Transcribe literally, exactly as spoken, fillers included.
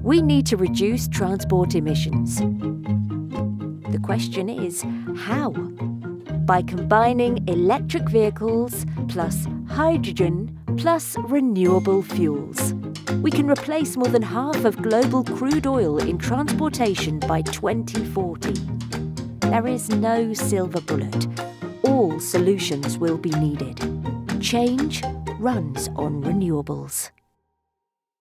we need to reduce transport emissions. The question is, how? By combining electric vehicles plus hydrogen plus renewable fuels. We can replace more than half of global crude oil in transportation by twenty forty. There is no silver bullet. All solutions will be needed. Change runs on renewables.